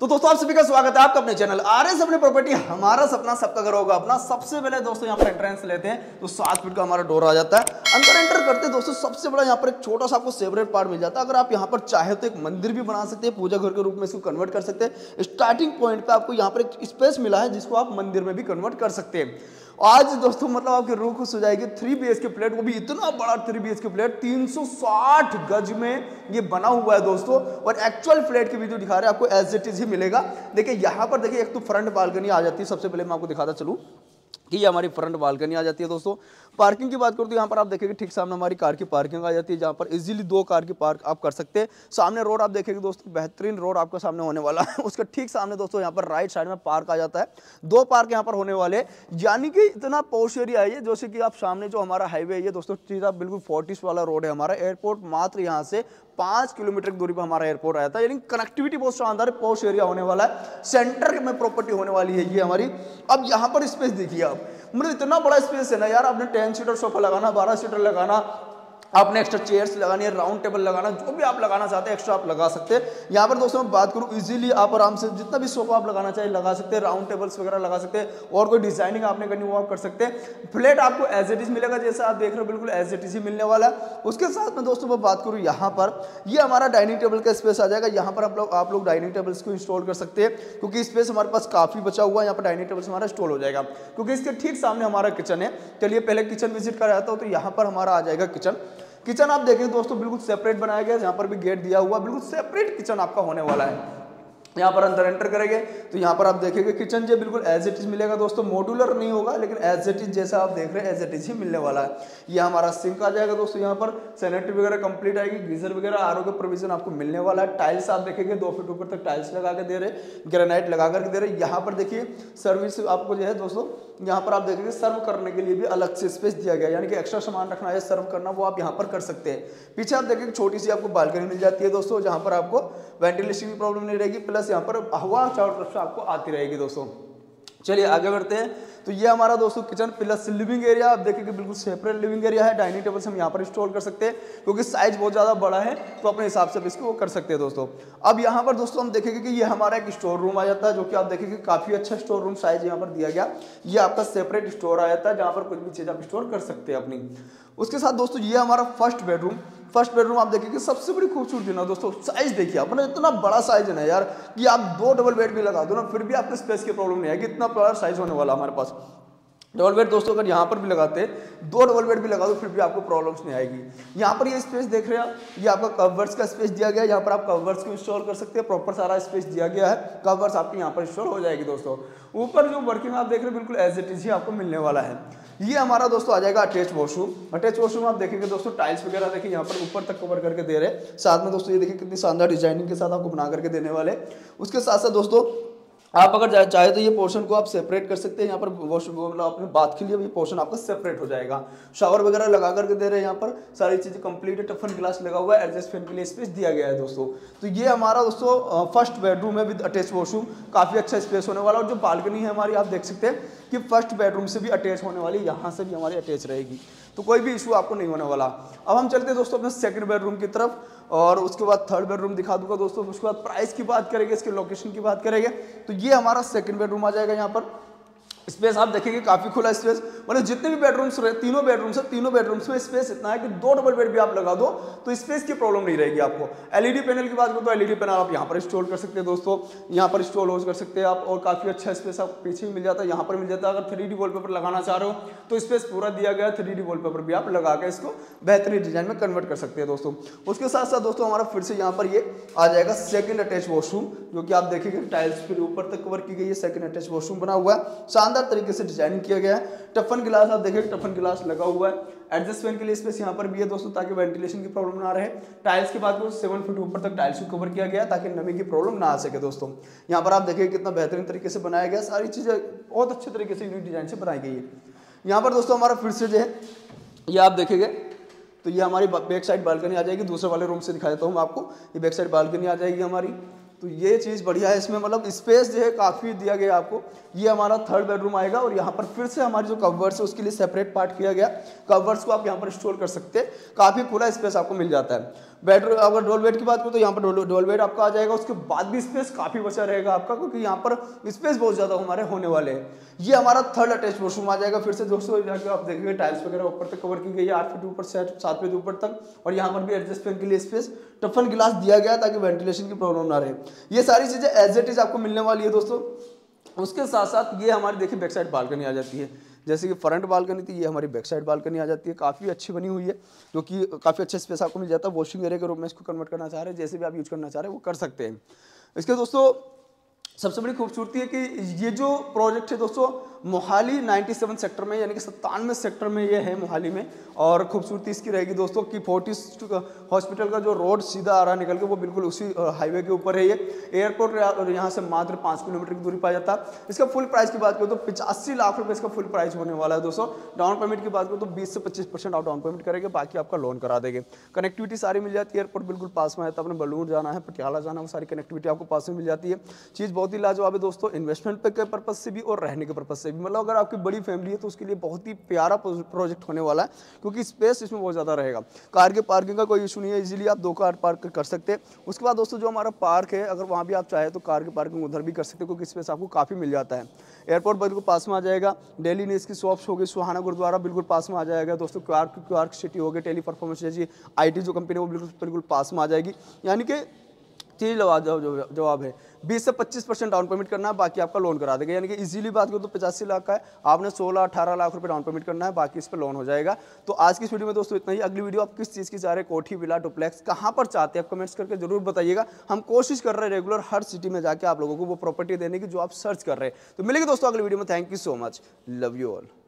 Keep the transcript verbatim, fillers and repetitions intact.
तो दोस्तों आप सभी का स्वागत है आपका अपने चैनल आर एस अपने प्रॉपर्टी। हमारा सपना सबका घर होगा अपना। सबसे पहले दोस्तों यहाँ पर एंट्रेंस लेते हैं तो सात फीट का हमारा डोर आ जाता है। अंदर एंटर करते हैं दोस्तों सबसे बड़ा यहाँ पर एक छोटा सा आपको सेपरेट पार्ट मिल जाता है। अगर आप यहाँ पर चाहे तो एक मंदिर भी बना सकते हैं, पूजा घर के रूप में इसको कन्वर्ट कर सकते हैं। स्टार्टिंग पॉइंट पे आपको यहाँ पर एक स्पेस मिला है जिसको आप मंदिर में भी कन्वर्ट कर सकते हैं। आज दोस्तों मतलब आपकी रूह खुश हो जाएगी। Three B H K flat, वो भी इतना बड़ा three B H K flat, तीन सौ साठ गज में ये बना हुआ है दोस्तों। और एक्चुअल फ्लैट की वीडियो दिखा रहे हैं आपको, एज इट इज ही मिलेगा। देखिए यहाँ पर देखिए एक तो फ्रंट बालकनी आ जाती है। सबसे पहले मैं आपको दिखाता चलूँ कि ये हमारी फ्रंट बालकनी आ जाती है दोस्तों। पार्किंग की बात करूँ तो यहाँ पर आप देखेंगे ठीक सामने हमारी कार की पार्किंग आ जाती है, जहाँ पर इजीली दो कार की पार्क आप कर सकते हैं। सामने रोड आप देखेंगे दोस्तों, बेहतरीन रोड आपके सामने होने वाला है। उसका ठीक सामने दोस्तों यहाँ पर राइट साइड में पार्क आ जाता है। दो पार्क यहाँ पर होने वाले हैं, यानी कि इतना पॉश एरिया है। जैसे कि आप सामने जो हमारा हाईवे है दोस्तों, सीधा बिल्कुल फोर्टिस वाला रोड है हमारा। एयरपोर्ट मात्र यहाँ से पांच किलोमीटर की दूरी पर हमारा एयरपोर्ट आया था, यानी कनेक्टिविटी बहुत शानदार है। पॉश एरिया होने वाला है, सेंटर में प्रॉपर्टी होने वाली है ये हमारी। अब यहाँ पर स्पेस देखिए आप, मतलब इतना बड़ा स्पेस है ना यार। आपने टेन सीटर सोफा लगाना, बारह सीटर लगाना, आपने एक्स्ट्रा चेयर्स लगानी है, राउंड टेबल लगाना, जो भी आप लगाना चाहते हैं एक्स्ट्रा आप लगा सकते हैं। यहाँ पर दोस्तों मैं बात करूँ, इजीली आप आराम से जितना भी सोफा आप लगाना चाहिए लगा सकते हैं। राउंड टेबल्स वगैरह लगा सकते हैं, और कोई डिजाइनिंग आपने करनी वो आप कर सकते हैं। फ्लैट आपको एज इट इज मिलेगा, जैसा आप देख रहे हो बिल्कुल एज इट इज ही मिलने वाला है। उसके साथ में दोस्तों मैं बात करूँ यहाँ पर, ये हमारा डाइनिंग टेबल का स्पेस आ जाएगा। यहाँ पर आप लोग आप लोग डाइनिंग टेबल्स को इंस्टॉल कर सकते हैं, क्योंकि स्पेस हमारे पास काफी बचा हुआ है। यहाँ पर डाइनिंग टेबल्स हमारा इंस्टॉल हो जाएगा, क्योंकि इसके ठीक सामने हमारा किचन है। चलिए पहले किचन विजिट कराता हूँ। तो यहाँ पर हमारा आ जाएगा किचन। किचन आप देखें दोस्तों बिल्कुल सेपरेट बनाया गया है, यहाँ पर भी गेट दिया हुआ, बिल्कुल सेपरेट किचन आपका होने वाला है। यहाँ पर अंदर एंटर करेंगे तो यहाँ पर आप देखेंगे किचन जो बिल्कुल एज इट इज मिलेगा दोस्तों। मॉड्यूलर नहीं होगा, लेकिन एज इट इज जैसा आप देख रहे हैं एज इट इज ही मिलने वाला है। ये हमारा सिंक आ जाएगा दोस्तों। यहाँ पर सैनिटरी वगैरह कंप्लीट आएगी, गीजर वगैरह आर के प्रोविजन आपको मिलने वाला है। टाइल्स आप देखेंगे दो फीट ऊपर तक टाइल्स लगा के दे रहे, ग्रेनाइट लगा करके दे रहे। यहाँ पर देखिए सर्विस आपको जो है दोस्तों, यहाँ पर आप देखेंगे सर्व करने के लिए भी अलग से स्पेस दिया गया, यानी कि एक्स्ट्रा सामान रखना है, सर्व करना, वो आप यहाँ पर कर सकते हैं। पीछे आप देखेंगे छोटी सी आपको बालकनी मिल जाती है दोस्तों, जहाँ पर आपको वेंटिलेशन की प्रॉब्लम नहीं रहेगी, प्लस यहाँ पर हवा चारों तरफ से आपको आती रहेगी दोस्तों। चलिए आगे बढ़ते हैं। तो ये हमारा दोस्तों किचन प्लस लिविंग एरिया आप देखेंगे बिल्कुल सेपरेट लिविंग एरिया है। डाइनिंग टेबल्स हम यहाँ पर इंस्टॉल कर सकते हैं, क्योंकि साइज बहुत ज़्यादा बड़ा है, तो अपने हिसाब से इसको वो कर सकते हैं दोस्तों। अब यहाँ पर दोस्तों हम देखेंगे कि ये हमारा एक स्टोर रूम आ जाता है, जो कि आप देखेंगे काफ़ी अच्छा स्टोर रूम साइज यहाँ पर दिया गया। ये आपका सेपरेट स्टोर आ जाता है, जहाँ पर कुछ भी चीज़ आप स्टोर कर सकते हैं अपनी। उसके साथ दोस्तों ये हमारा फर्स्ट बेडरूम। फर्स्ट बेडरूम आप देखेंगे सबसे बड़ी खूबसूरती ना दोस्तों, साइज देखिए अपना, इतना बड़ा साइज है ना यार कि आप दो डबल बेड भी लगा दो ना, फिर भी आपको स्पेस की प्रॉब्लम नहीं आएगी। इतना बड़ा साइज होने वाला हमारे पास। डबल बेड दोस्तों अगर यहाँ पर भी लगाते हैं, दो डबल बेड भी लगा दो, फिर भी आपको प्रॉब्लम्स नहीं आएगी। यहाँ पर ये स्पेस देख रहे हैं आप, ये आपका कवर्स का स्पेस दिया गया है। यहाँ पर आप कवर्स को इंस्टॉल कर सकते हैं, प्रॉपर सारा स्पेस दिया गया है। कवर्स आपके यहाँ पर इंस्टॉल हो जाएगी दोस्तों। ऊपर जो वर्किंग आप देख रहे हैं बिल्कुल एज इट इज ही आपको मिलने वाला है। ये हमारा दोस्तों आ जाएगा अटैच वॉशरूम। अटैच वॉशरूम आप देखेंगे दोस्तों टाइल्स वगैरह देखिए यहाँ पर ऊपर तक कवर करके दे रहे हैं। साथ में दोस्तों ये देखिए कितनी शानदार डिजाइनिंग के साथ आपको बना करके देने वाले। उसके साथ साथ दोस्तों आप अगर चाहे तो ये पोर्शन को आप सेपरेट कर सकते हैं। यहाँ पर वॉशरूम मतलब अपने बाथ के लिए भी पोर्शन आपका सेपरेट हो जाएगा। शावर वगैरह लगा करके दे रहे हैं, यहाँ पर सारी चीजें कंप्लीट है। टफन ग्लास लगा हुआ है, एडजस्ट फैन के लिए स्पेस दिया गया है दोस्तों। तो ये हमारा दोस्तों फर्स्ट बेडरूम है विद अटैच वॉशरूम। काफी अच्छा स्पेस होने वाला। और जो बालकनी है हमारी आप देख सकते हैं कि फर्स्ट बेडरूम से भी अटैच होने वाली, यहाँ से भी हमारी अटैच रहेगी, तो कोई भी इशू आपको नहीं होने वाला। अब हम चलते हैं दोस्तों अपने सेकंड बेडरूम की तरफ, और उसके बाद थर्ड बेडरूम दिखा दूंगा दोस्तों। उसके बाद प्राइस की बात करेंगे, इसके लोकेशन की बात करेंगे। तो ये हमारा सेकंड बेडरूम आ जाएगा। यहाँ पर स्पेस आप देखेंगे काफी खुला स्पेस, मतलब जितने भी बेडरूम्स रहे, तीनों बेडरूम्स है, तीनों बेडरूम्स में स्पेस इतना है कि दो डबल बेड भी आप लगा दो तो स्पेस की प्रॉब्लम नहीं रहेगी आपको। एलईडी पैनल की बात करो तो एलईडी पैनल आप यहाँ पर इंस्टॉल कर सकते हैं दोस्तों, यहाँ पर इंस्टॉल हो कर सकते हैं आप। और काफी अच्छा स्पेस आप पीछे भी मिल जाता है, यहाँ पर मिल जाता है। अगर थ्री डी वॉलपेपर लगाना चाह रहे हो तो स्पेस पूरा दिया गया है। थ्री डी वॉलपेपर भी आप लगा के इसको बेहतरीन डिजाइन में कन्वर्ट कर सकते हैं दोस्तों। उसके साथ साथ दोस्तों हमारा फिर से यहाँ पर ये आ जाएगा सेकंड अटैच वॉशरूम, जो कि आप देखेंगे टाइल्स फिर ऊपर तक कवर की गई है। सेकंड अटैच वॉशरूम बना हुआ है, शानदार तरीके से डिजाइन किया गया है। टफन गिलास आप देखेंगे, टफन गिलास लगा हुआ है। एडजस्ट फैन के लिए स्पेस यहाँ पर भी है दोस्तों, ताकि वेंटिलेशन की प्रॉब्लम ना रहे। टाइल्स की बात करो सेवन फीट ऊपर तक टाइल्स को कवर किया गया, ताकि नमी की प्रॉब्लम ना आ सके दोस्तों। यहाँ पर आप देखिए कितना बेहतरीन तरीके से बनाया गया, सारी चीजें बहुत अच्छे तरीके से यूनिक डिजाइन से बनाई गई है। यहाँ पर दोस्तों हमारा फिर से जो है ये आप देखेंगे तो ये हमारी बैक साइड बालकनी आ जाएगी। दूसरे वाले रूम से दिखा देता हूँ मैं आपको, ये बैक साइड बालकनी आ जाएगी हमारी। तो ये चीज़ बढ़िया है इसमें, मतलब स्पेस जो है काफ़ी दिया गया आपको। ये हमारा थर्ड बेडरूम आएगा, और यहाँ पर फिर से हमारी जो कवर्स है उसके लिए सेपरेट पार्ट किया गया। कवर्स को आप यहाँ पर इंस्टॉल कर सकते हैं, काफ़ी खुला स्पेस आपको मिल जाता है। बेडरूम अगर डबल बेड की बात करूँ तो यहाँ पर डबल बेड आपका आ जाएगा। उसके बाद भी स्पेस काफी बचा रहेगा आपका, क्योंकि यहाँ पर स्पेस बहुत ज्यादा हमारे होने वाले हैं। ये हमारा थर्ड अटैच वॉशरूम आ जाएगा। फिर से दोस्तों जाके आप देखेंगे टाइल्स वगैरह ऊपर तक कवर की गई है, आठ फीट ऊपर से सात फीट ऊपर तक, और यहाँ पर भी एडजस्ट फैन के लिए स्पेस टफन गिलास दिया गया ताकि वेंटिलेशन की प्रॉब्लम ना रहे। ये सारी चीजें एज इट इज आपको मिलने वाली है दोस्तों। उसके साथ साथ ये हमारी देखिए बैक साइड बालकनी आ जाती है। जैसे कि फ्रंट बालकनी थी, ये हमारी बैक साइड बालकनी आ जाती है। काफ़ी अच्छी बनी हुई है, जो कि काफ़ी अच्छे स्पेस आपको मिल जाता है। वॉशिंग एरिया के रूप में इसको कन्वर्ट करना चाह रहे हैं, जैसे भी आप यूज करना चाह रहे हैं वो कर सकते हैं। इसके दोस्तों सबसे बड़ी खूबसूरती है कि ये जो प्रोजेक्ट है दोस्तों मोहाली सत्तानवे सेक्टर में, यानी कि सत्तानवे सेक्टर में ये है मोहाली में। और खूबसूरती इसकी रहेगी दोस्तों कि फोर्टिस हॉस्पिटल का जो रोड सीधा आ रहा निकल के वो बिल्कुल उसी हाईवे के ऊपर है। ये एयरपोर्ट यहाँ से मात्र पाँच किलोमीटर की दूरी पा जाता है। इसका फुल प्राइस की बात करूँ तो पचासी लाख रुपये इसका फुल प्राइस होने वाला है दोस्तों। डाउन पेमेंट की बात करूँ तो बीस से पच्चीस परसेंट आप डाउन पेमेंट करेंगे, बाकी आपका लोन करा देंगे। कनेक्टिविटी सारी मिल जाती है, एयरपोर्ट बिल्कुल पास में है, तो अपने बलून जाना है, पटियाला जाना है, वो सारी कनेक्टिविटी आपको पास में मिल जाती है। चीज़ बहुत ही लाजवाब है दोस्तों, इन्वेस्टमेंट के पर्पज से भी और रहने के पर्पज से भी। मतलब अगर आपकी बड़ी फैमिली है तो उसके लिए बहुत ही प्यारा प्रोजेक्ट होने वाला है, क्योंकि स्पेस इसमें बहुत ज़्यादा रहेगा। कार के पार्किंग का कोई इशू नहीं है, इजीली आप दो कार पार्क कर सकते हैं। उसके बाद दोस्तों जो हमारा पार्क है, अगर वहाँ भी आप चाहे तो कार की पार्किंग उधर भी कर सकते हैं, क्योंकि स्पेस आपको काफ़ी मिल जाता है। एयरपोर्ट बिल्कुल पास में आ जाएगा। डेली नीड्स की शॉप्स होगी, सुहाना गुरुद्वारा बिल्कुल पास में आ जाएगा दोस्तों। क्वार्क क्वार्क सिटी हो गई, टेली परफॉर्मेंस जैसी आई टी जो कंपनी है वो बिल्कुल बिल्कुल पास में आ जाएगी। यानी कि चीज जवाब जवाब है बीस से पच्चीस परसेंट डाउन पेमेंट करना है, बाकी आपका लोन करा देगा। यानी कि इजीली बात करो तो पचासी लाख का है, आपने सोलह अठारह लाख रुपए डाउन पेमेंट करना है, बाकी इस पर लोन हो जाएगा। तो आज की इस वीडियो में दोस्तों इतना ही। अगली वीडियो आप किस चीज़ की चाह रहे हैं, कोठी विला डुप्लेक्स कहाँ पर चाहते हैं, आप कमेंट्स करके जरूर बताइएगा। हम कोशिश कर रहे हैं रेगुलर हर सिटी में जाके आप लोगों को वो प्रॉपर्टी देने की जो आप सर्च कर रहे हैं। तो मिलेगी दोस्तों अगली वीडियो में। Thank you so much, love you all.